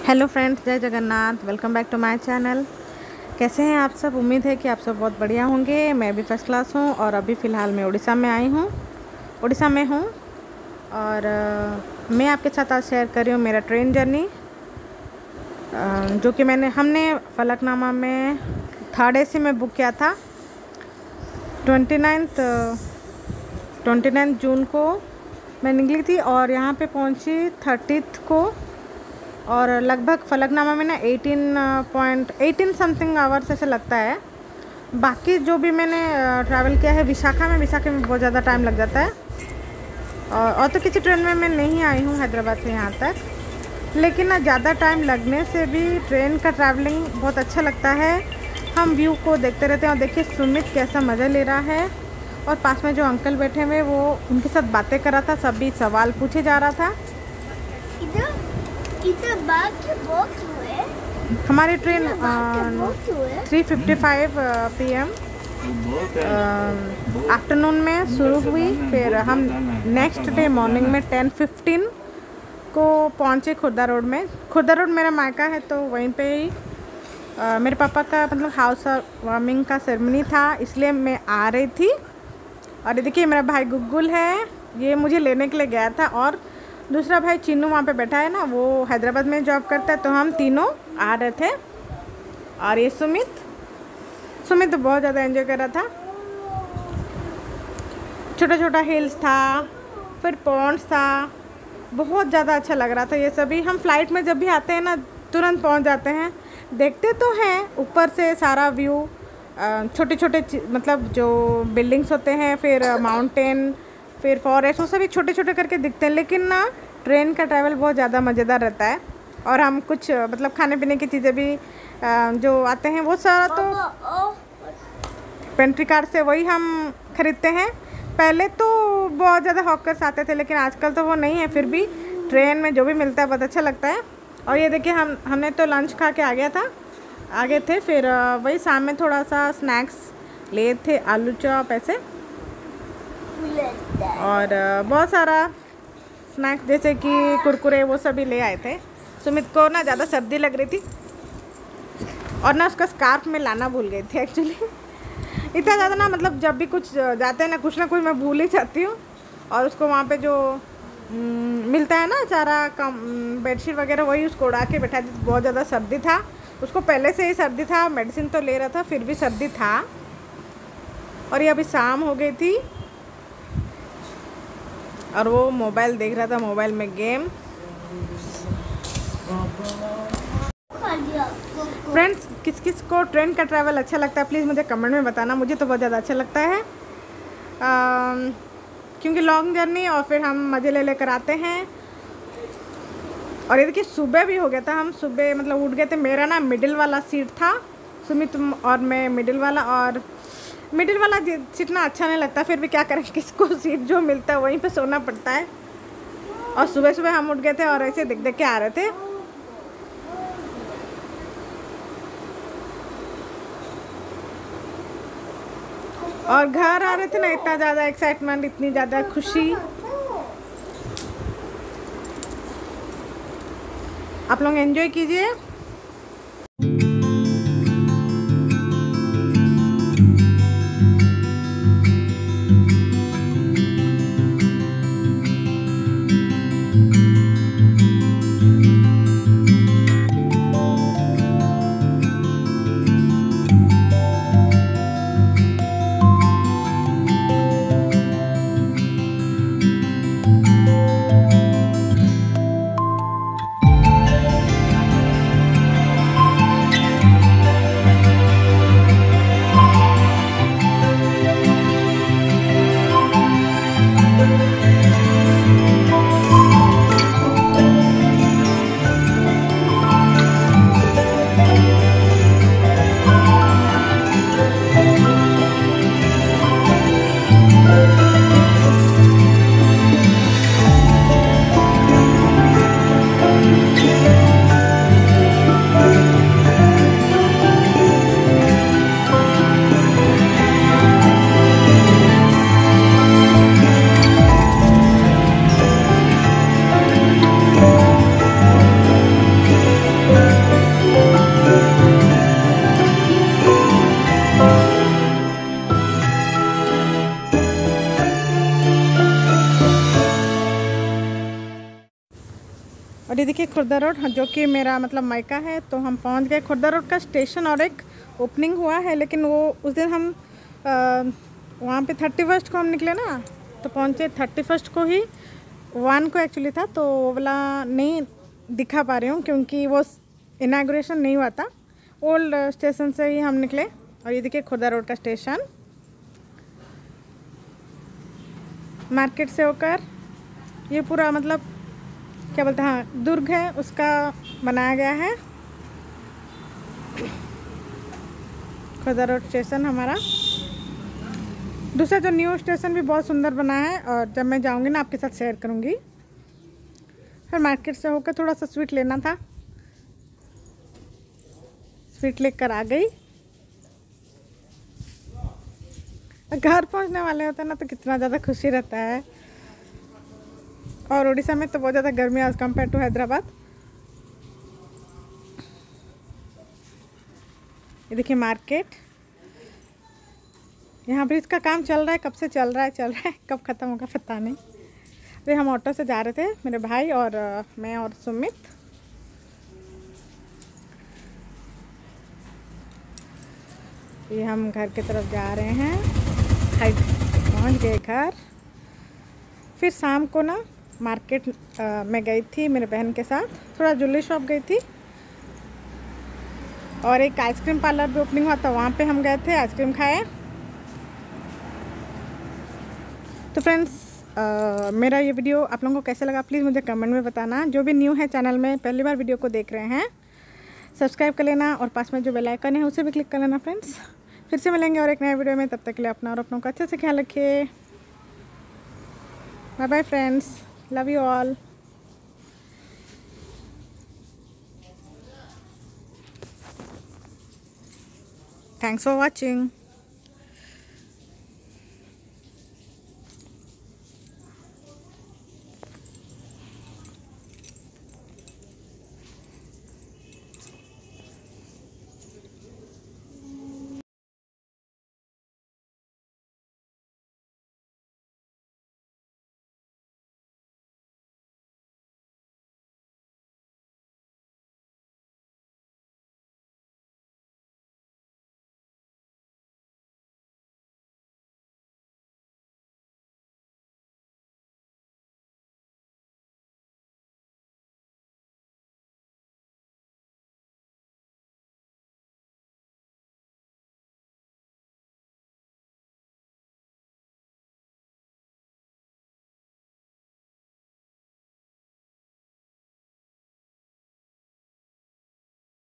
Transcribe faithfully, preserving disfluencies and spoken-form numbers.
Hello friends, जय Jagannath. Welcome back to my channel. कैसे हैं आप सब? उम्मीद है कि आप सब बहुत बढ़िया होंगे। मैं भी फर्स्ट क्लास हूँ और अभी फ़िलहाल मैं उड़ीसा में आई हूँ उड़ीसा में हूँ और आ, मैं आपके साथ आज शेयर कर रही हूँ मेरा ट्रेन जर्नी, जो कि मैंने हमने फलकनामा में थर्ड ए सी में बुक किया था। Twenty ninth twenty ninth June को मैं निकली थी और यहाँ पे पहुँची थर्टीथ को, और लगभग फलकनामा में ना eighteen point eighteen something hours ऐसे लगता है। बाकी जो भी मैंने ट्रैवल किया है विशाखा में विशाखा में बहुत ज़्यादा टाइम लग जाता है। और, और तो किसी ट्रेन में मैं नहीं आई हूँ हैदराबाद से यहाँ तक, लेकिन ना ज़्यादा टाइम लगने से भी ट्रेन का ट्रैवलिंग बहुत अच्छा लगता है। हम व्यू को देखते रहते हैं। और देखिए सुमित कैसा मज़ा ले रहा है, और पास में जो अंकल बैठे हुए वो उनके साथ बातें कर रहा था, सभी सवाल पूछे जा रहा था। इधर बाग के बॉक्स हुए हमारी train three fifty five P M afternoon में शुरू हुई। फिर हम नेक्स्ट डे मॉर्निंग में टेन फिफ्टीन को पहुँचे खुर्दा रोड में। खुर्दा रोड मेरा मायका है, तो वहीं पे ही uh, मेरे पापा का मतलब हाउस वार्मिंग का सेरेमनी था, इसलिए मैं आ रही थी। और ये देखिए मेरा भाई गुग्गुल है, ये मुझे लेने के लिए गया था। और दूसरा भाई चिन्नू वहाँ पे बैठा है ना, वो हैदराबाद में जॉब करता है, तो हम तीनों आ रहे थे। और ये सुमित सुमित तो बहुत ज़्यादा एंजॉय कर रहा था। छोटा छोटा हिल्स था, फिर पॉन्ड्स था, बहुत ज़्यादा अच्छा लग रहा था। ये सभी हम फ्लाइट में जब भी आते हैं ना तुरंत पहुँच जाते हैं, देखते तो हैं ऊपर से सारा व्यू, छोटे छोटे मतलब जो बिल्डिंग्स होते हैं, फिर माउंटेन, फिर फॉरेस्ट, वो सभी छोटे छोटे करके दिखते हैं। लेकिन ना ट्रेन का ट्रैवल बहुत ज़्यादा मज़ेदार रहता है। और हम कुछ मतलब खाने पीने की चीज़ें भी जो आते हैं वो सारा तो पेंट्री कार्ड से वही हम ख़रीदते हैं। पहले तो बहुत ज़्यादा हॉकर्स आते थे, लेकिन आजकल तो वो नहीं है। फिर भी ट्रेन में जो भी मिलता है बहुत अच्छा लगता है। और ये देखिए हम हमने तो लंच खा के आ गया था आगे थे। फिर वही शाम में थोड़ा सा स्नैक्स लिए थे, आलू चॉप ऐसे, और बहुत सारा स्नैक्स जैसे कि कुरकुरे वो सभी ले आए थे। सुमित को ना ज़्यादा सर्दी लग रही थी और ना उसका स्कार्फ में लाना भूल गई थी एक्चुअली। इतना ज़्यादा ना मतलब जब भी कुछ जाते हैं ना कुछ ना कुछ मैं भूल ही जाती हूँ। और उसको वहाँ पे जो मिलता है ना चारा कम बेडशीट वगैरह, वही उसको उड़ा के बैठा दी। बहुत ज़्यादा सर्दी था उसको, पहले से ही सर्दी था, मेडिसिन तो ले रहा था फिर भी सर्दी था। और ये अभी शाम हो गई थी और वो मोबाइल देख रहा था, मोबाइल में गेम। फ्रेंड्स, किस किस को ट्रेन का ट्रैवल अच्छा लगता है प्लीज़ मुझे कमेंट में बताना। मुझे तो बहुत ज़्यादा अच्छा लगता है, आ, क्योंकि लॉन्ग जर्नी और फिर हम मज़े ले लेकर आते हैं। और ये देखिए सुबह भी हो गया था, हम सुबह मतलब उठ गए थे। मेरा ना मिडिल वाला सीट था, सुमित और मैं मिडिल वाला, और मिडिल वाला सीट ना अच्छा नहीं लगता, फिर भी क्या करें, किसको सीट जो मिलता है वहीं पे सोना पड़ता है। और सुबह सुबह हम उठ गए थे और ऐसे देख देख के आ रहे थे। और घर आ रहे थे ना, इतना ज़्यादा एक्साइटमेंट, इतनी ज़्यादा खुशी। आप लोग एंजॉय कीजिए। और ये देखिए खुर्दा रोड, जो कि मेरा मतलब मायका है। तो हम पहुंच गए खुर्दा रोड का स्टेशन, और एक ओपनिंग हुआ है, लेकिन वो उस दिन हम आ, वहाँ पे थर्टी फर्स्ट को हम निकले ना, तो पहुँचे थर्टी फर्स्ट को ही, वन को एक्चुअली था, तो वो वाला नहीं दिखा पा रही हूँ क्योंकि वो इनाग्रेशन नहीं हुआ था। ओल्ड स्टेशन से ही हम निकले। और ये देखिए खुर्दा रोड का स्टेशन, मार्केट से होकर ये पूरा मतलब क्या बोलते हैं, हाँ दुर्ग है उसका बनाया गया है खुर्दा रोड स्टेशन हमारा। दूसरा जो न्यू स्टेशन भी बहुत सुंदर बना है, और जब मैं जाऊंगी ना आपके साथ शेयर करूंगी। फिर मार्केट से होकर थोड़ा सा स्वीट लेना था, स्वीट लेकर आ गई। घर पहुंचने वाले होते हैं ना तो कितना ज़्यादा खुशी रहता है। और उड़ीसा में तो बहुत ज़्यादा गर्मी है एज़ कम्पेयर टू हैदराबाद। ये देखिए मार्केट, यहाँ ब्रिज का काम चल रहा है, कब से चल रहा है चल रहा है कब ख़त्म होगा पता नहीं। अरे हम ऑटो से जा रहे थे, मेरे भाई और मैं और सुमित। ये हम घर की तरफ जा रहे हैं, हाइट पहुँच गए घर। फिर शाम को ना मार्केट में गई थी मेरे बहन के साथ, थोड़ा ज्वेलरी शॉप गई थी, और एक आइसक्रीम पार्लर भी ओपनिंग हुआ था, वहाँ पे हम गए थे, आइसक्रीम खाए। तो फ्रेंड्स, मेरा ये वीडियो आप लोगों को कैसा लगा प्लीज़ मुझे कमेंट में बताना। जो भी न्यू है चैनल में, पहली बार वीडियो को देख रहे हैं, सब्सक्राइब कर लेना, और पास में जो बेल आइकन है उसे भी क्लिक कर लेना फ्रेंड्स। फिर से मिलेंगे और एक नए वीडियो में, तब तक के लिए अपना और अपनों का अच्छे से ख्याल रखिए। Bye bye friends, love you all. Thanks for watching.